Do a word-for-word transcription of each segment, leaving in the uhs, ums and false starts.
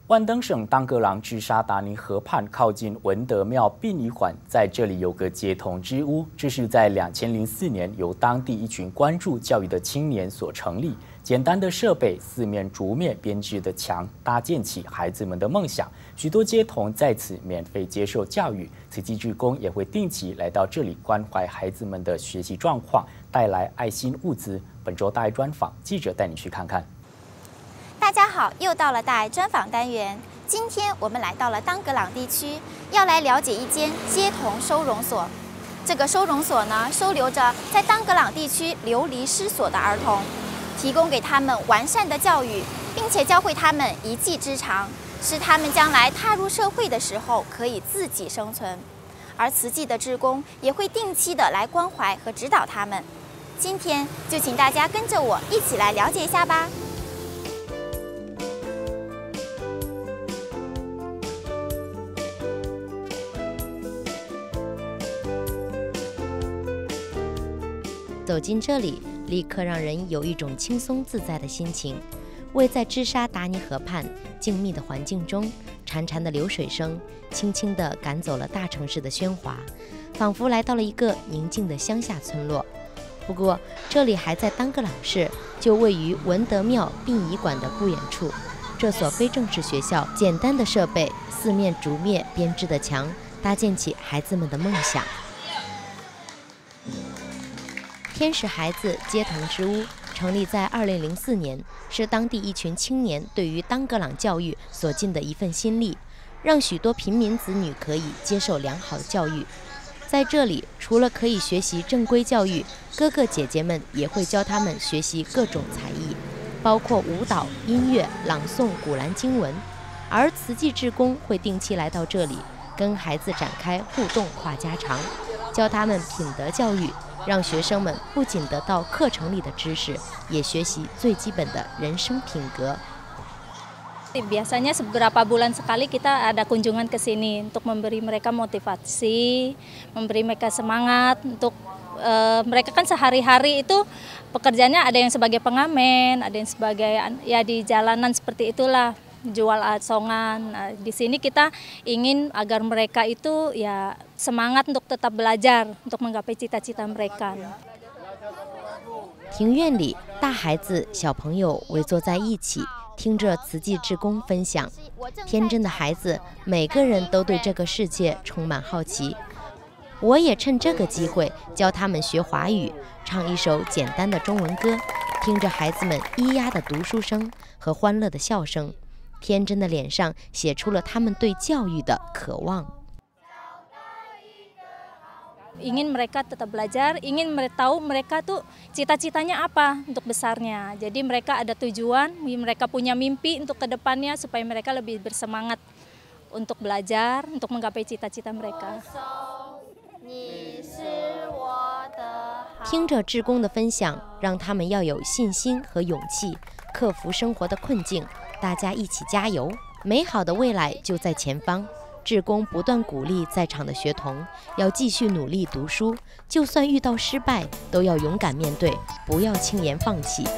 万登省当格朗治沙达尼河畔靠近文德庙殡仪馆，在这里有个接同之屋，这是在两千零四年由当地一群关注教育的青年所成立。简单的设备，四面竹篾编织的墙，搭建起孩子们的梦想。许多街童在此免费接受教育，慈济志工也会定期来到这里关怀孩子们的学习状况，带来爱心物资。本周大爱专访，记者带你去看看。 大家好，又到了大爱专访单元。今天我们来到了当格朗地区，要来了解一间街童收容所。这个收容所呢，收留着在当格朗地区流离失所的儿童，提供给他们完善的教育，并且教会他们一技之长，使他们将来踏入社会的时候可以自己生存。而慈济的志工也会定期的来关怀和指导他们。今天就请大家跟着我一起来了解一下吧。 走进这里，立刻让人有一种轻松自在的心情。位在治沙达尼河畔静谧的环境中，潺潺的流水声轻轻地赶走了大城市的喧哗，仿佛来到了一个宁静的乡下村落。不过，这里还在当格朗市，就位于文德庙殡仪馆的不远处。这所非正式学校，简单的设备，四面竹篾编织的墙，搭建起孩子们的梦想。 天使孩子街童之屋成立在二零零四年，是当地一群青年对于当格朗教育所尽的一份心力，让许多平民子女可以接受良好的教育。在这里，除了可以学习正规教育，哥哥姐姐们也会教他们学习各种才艺，包括舞蹈、音乐、朗诵古兰经文。而慈济志工会定期来到这里，跟孩子展开互动话家常，教他们品德教育。 让学生们不仅得到课程里的知识，也学习最基本的人生品格。 Biasanya beberapa bulan sekali kita ada kunjungan ke sini untuk memberi mereka motivasi, memberi mereka semangat untuk uh, mereka kan sehari-hari itu pekerjaannya ada yang sebagai pengamen, ada yang sebagai ya di jalanan seperti itulah. Jual asongan. Nah, di sini kita ingin agar mereka itu ya semangat untuk tetap belajar, untuk menggapai cita-cita mereka. 庭院里，大孩子、小朋友围坐在一起，听着慈济志工分享。天真的孩子，每个人都对这个世界充满好奇。我也趁这个机会教他们学华语，唱一首简单的中文歌，听着孩子们咿呀的读书声和欢乐的笑声。 天真的脸上写出了他们对教育的渴望。 Ingin mereka tetap belajar, ingin mereka tahu mereka tuh cita-citanya apa untuk besarnya. Jadi mereka ada tujuan, mereka punya mimpi untuk kedepannya supaya mereka lebih bersemangat untuk belajar, untuk menggapai cita-cita mereka. 听着志工的分享，让他们要有信心和勇气，克服生活的困境。 大家一起加油，美好的未来就在前方。志工不断鼓励在场的学童要继续努力读书，就算遇到失败，都要勇敢面对，不要轻言放弃。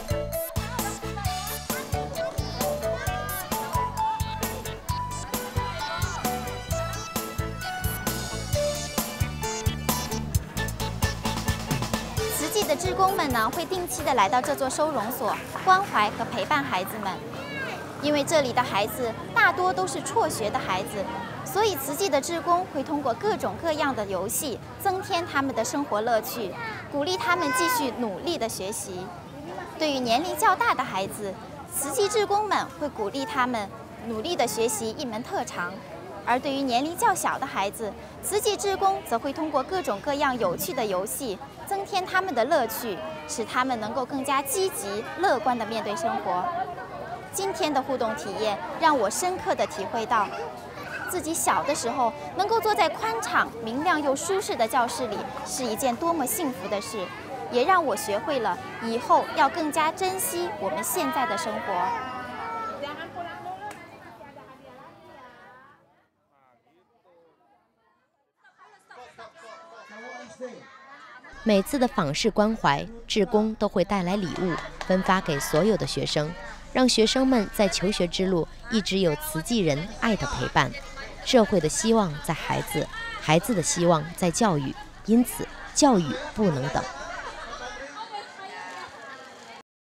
慈济的志工们呢，会定期的来到这座收容所，关怀和陪伴孩子们。 因为这里的孩子大多都是辍学的孩子，所以慈济的志工会通过各种各样的游戏，增添他们的生活乐趣，鼓励他们继续努力的学习。对于年龄较大的孩子，慈济志工们会鼓励他们努力的学习一门特长；而对于年龄较小的孩子，慈济志工则会通过各种各样有趣的游戏，增添他们的乐趣，使他们能够更加积极、乐观地面对生活。 今天的互动体验让我深刻地体会到，自己小的时候能够坐在宽敞、明亮又舒适的教室里是一件多么幸福的事，也让我学会了以后要更加珍惜我们现在的生活。 每次的访视关怀，志工都会带来礼物，分发给所有的学生。 让学生们在求学之路一直有慈济人爱的陪伴。社会的希望在孩子，孩子的希望在教育，因此教育不能等。